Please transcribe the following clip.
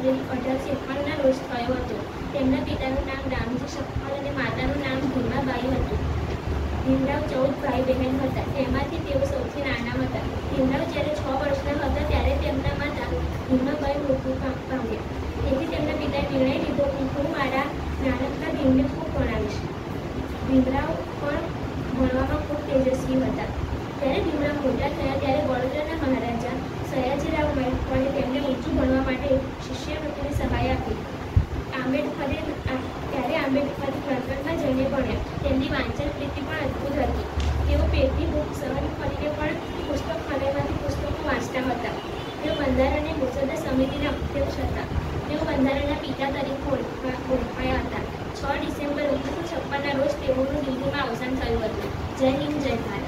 April 1851ના રોજ થયો હતો. તેમના પિતાનું નામ રામજી સખપાલ અને માતાનું નામ ભીમાબાઈ હતું. ભીમરાવ 14 ભાઈ બહેન હતા. તેમાંથી તેઓ સૌથી નાના હતા. ભીમરાવ જ્યારે 6 વર્ષના હતા ત્યારે તેમના માતા ભીમાબાઈ મૃત્યુ પામ્યા. તેથી તેમના પિતાએ નિર્ણય લીધો કે હું મારા નાનકડા ભીમને ખૂબ ભણાવીશ. ભીમરાવ પણ ભણવામાં ખૂબ તેજસ્વી હતા. જ્યારે ભીમરાવ મોટા થયા ત્યારે વડોદરાના મહારાજા સયાજીરાવ ગાયકવાડે તેમને ઊંચું ભણવા માટે શિષ્યવૃત્તિની સહાય આપી. ત્યારે આંબેડકર લંડનમાં જઈને ભણ્યા. તેમની વાંચન પ્રીતિ પણ અદ્ભુત હતી. તેઓ પેટની ભૂખ સહન કરીને પણ પુસ્તકાલયમાંથી પુસ્તકો વાંચતા હતા. તેઓ બંધારણની મુસદ્દા સમિતિના અધ્યક્ષ હતા. તેઓ બંધારણના પિતા તરીકે ઓળખાયા હતા. 6 ડિસેમ્બર 1956ના રોજ તેઓનું દિલ્હીમાં અવસાન થયું હતું. જય હિન્દ, જય ભારત.